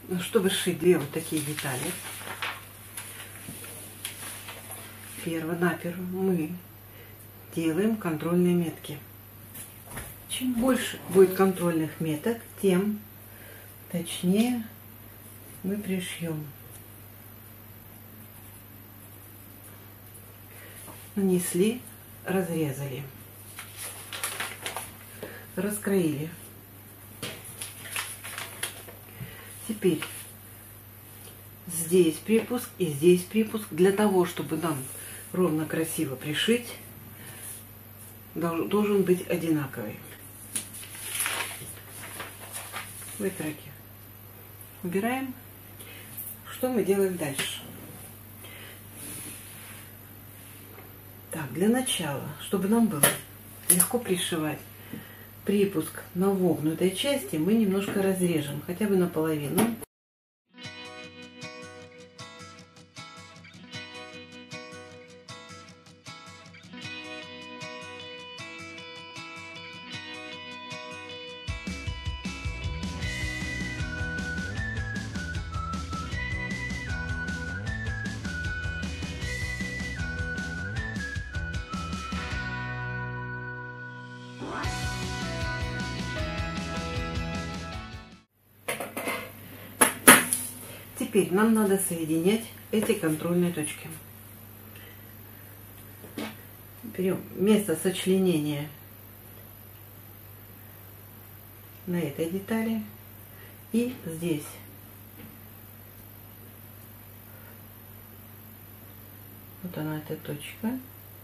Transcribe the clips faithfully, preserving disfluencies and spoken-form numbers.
Ну, чтобы сшить две вот такие детали, перво-наперво мы делаем контрольные метки. Чем больше будет контрольных меток, тем точнее мы пришьем. Нанесли, разрезали, раскроили. Теперь здесь припуск и здесь припуск. Для того, чтобы нам ровно красиво пришить, должен быть одинаковый. Вытроки убираем. Что мы делаем дальше? Так, для начала, чтобы нам было легко пришивать, припуск на вогнутой части мы немножко разрежем, хотя бы наполовину. Теперь нам надо соединять эти контрольные точки. Берем место сочленения на этой детали и здесь. Вот она, эта точка.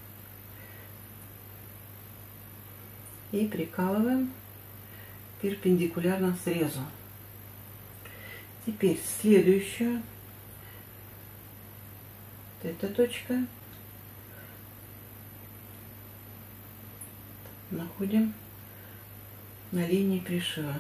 И прикалываем перпендикулярно срезу. Теперь следующую, вот эта точка, находим на линии пришива.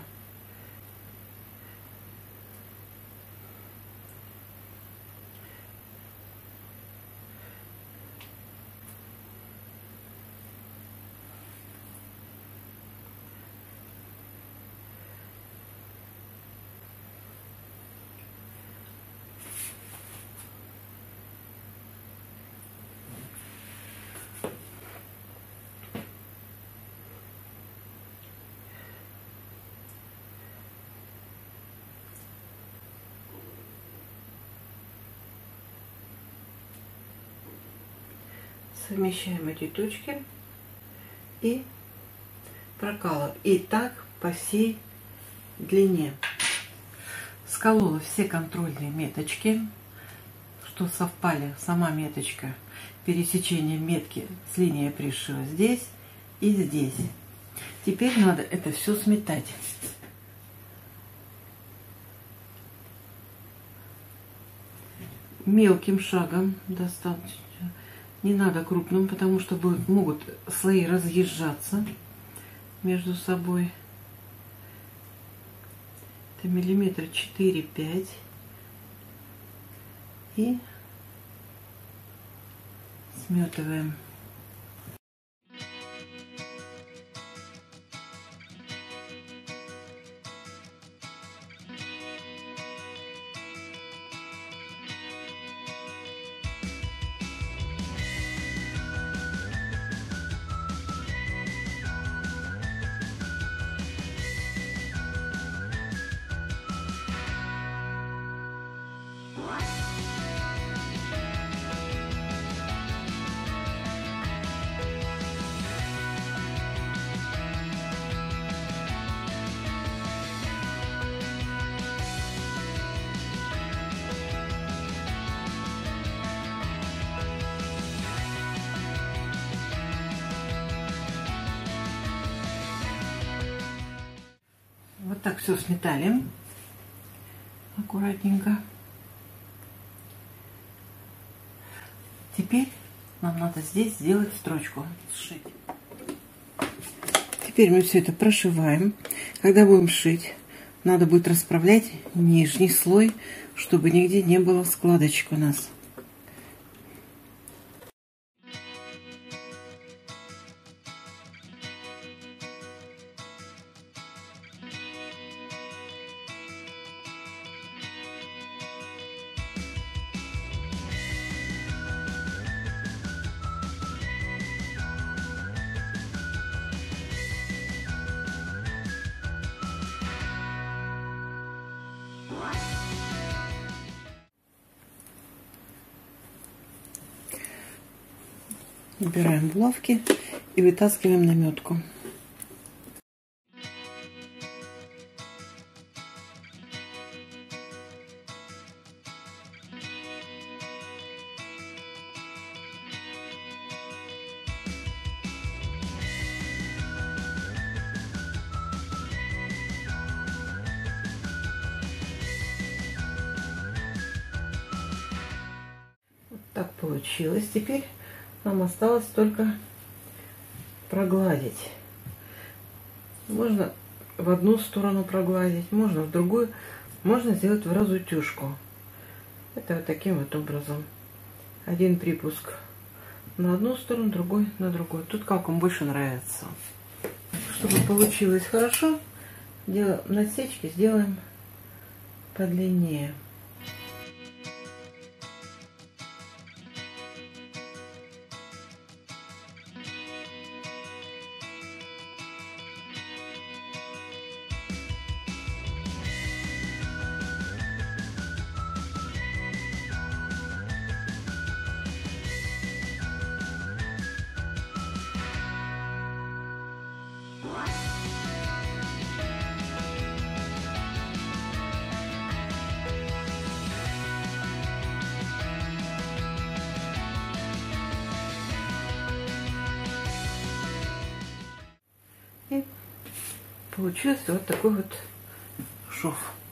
Совмещаем эти точки и прокалываем. И так по всей длине. Сколола все контрольные меточки, что совпали, сама меточка, пересечение метки с линией пришива здесь и здесь. Теперь надо это все сметать. Мелким шагом достаточно. Не надо крупным, потому что будут, могут слои разъезжаться между собой. Это миллиметр четыре-пять. И сметываем. Вот так все сметали аккуратненько. Теперь нам надо здесь сделать строчку, сшить. Теперь мы все это прошиваем. Когда будем шить, надо будет расправлять нижний слой, чтобы нигде не было складочек у нас. Убираем булавки и вытаскиваем наметку. Вот так получилось. Теперь нам осталось только прогладить. Можно в одну сторону прогладить, можно в другую. Можно сделать в разутюжку. Это вот таким вот образом. Один припуск на одну сторону, другой на другую. Тут как вам больше нравится. Чтобы получилось хорошо, делаем насечки, сделаем подлиннее. И получился вот такой вот шов.